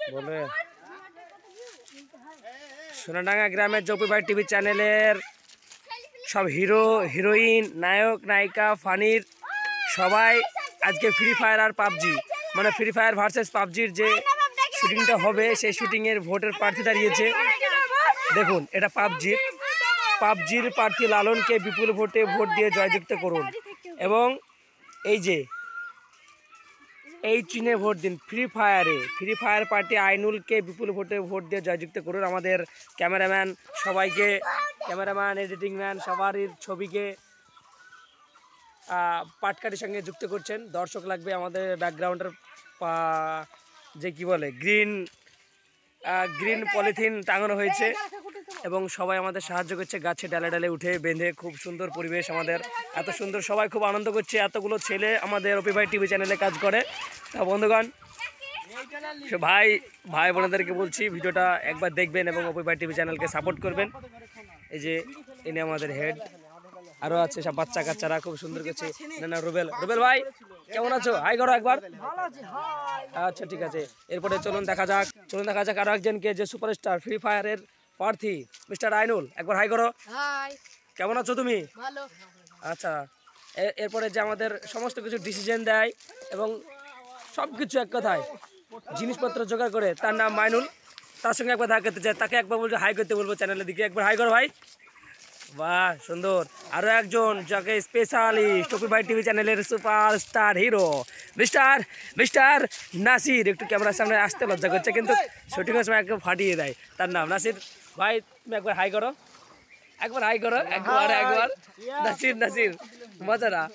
বলে সোনাডাঙ্গা গ্রামের জপি ভাই টিভি চ্যানেলের সব হিরো হিরোইন নায়ক নায়িকা ফানির সবাই আজকে ফ্রি ফায়ার আর পাবজি মানে ফ্রি ফায়ার ভার্সেস পাবজির যে শুটিংটা হবে সেই শুটিংয়ের ভোটের প্রার্থী দাঁড়িয়েছে। দেখুন এটা পাবজির প্রার্থী লালনকে বিপুল ভোটে ভোট দিয়ে জয়যুক্ত করুন এবং এই যে এই চিহ্নে ভোট দিন। ফ্রি ফায়ার পার্টি আইনুলকে বিপুল ভোটে ভোট দিয়ে জয়যুক্ত করুন। আমাদের ক্যামেরাম্যান সবাইকে ক্যামেরাম্যান এডিটিং ম্যান সবারই ছবিকে পাটকাঠির সঙ্গে যুক্ত করছেন। দর্শক লাগবে আমাদের ব্যাকগ্রাউন্ডের যে কি বলে গ্রিন পলিথিন টাঙানো হয়েছে এবং সবাই আমাদের সাহায্য করছে গাছে ডালে ডালে উঠে বেঁধে। খুব সুন্দর পরিবেশ আমাদের, এত সুন্দর, সবাই খুব আনন্দ করছে। এতগুলো ছেলে আমাদের অপি ভাই টিভি চ্যানেলে কাজ করে। তা বন্ধুগণ ভাই বোনেদেরকে বলছি ভিডিওটা একবার দেখবেন এবং অপি ভাই টিভি চ্যানেলকে সাপোর্ট করবেন। এই যে ইনি আমাদের হেড, আরও আছে সব বাচ্চা কাচ্চারা খুব সুন্দর করছে। না রুবেল ভাই কেমন আছো? হাই করো একবার। আচ্ছা ঠিক আছে, এরপরে চলুন দেখা যাক আরো একজনকে যে সুপারস্টার ফ্রি ফায়ারের প্রার্থী মিস্টার আইনুল, একবার হাই করো। কেমন আছো তুমি? আচ্ছা, এরপরে যে আমাদের সমস্ত কিছু ডিসিশন দেয় এবং সব কিছু এক কথায় জিনিসপত্র জোগাড় করে, তার নাম মাইনুল। তার সঙ্গে একবার দেখা করতে চাই, তাকে একবার বলবো হাই করতে বলবো চ্যানেলের দিকে। একবার হাই করো ভাই। বাহ সুন্দর। আরও একজন যাকে স্পেশালিস্ট অপি ভাই টিভি চ্যানেলের সুপারস্টার হিরো মিস্টার নাসির। একটু ক্যামেরার সামনে আসতে লজ্জা করছে কিন্তু শুটিংয়ের সময় একদম ফাটিয়ে দেয়। তার নাম নাসির। ভাই তুমি একবার হাই করো, একবার নাসির। মজারা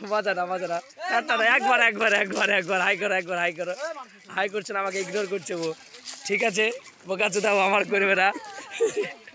একবার হাই করো। হাই করছে না, আমাকে ইগনোর করছে ও। ঠিক আছে বোকা চোদাও আমার করবে না।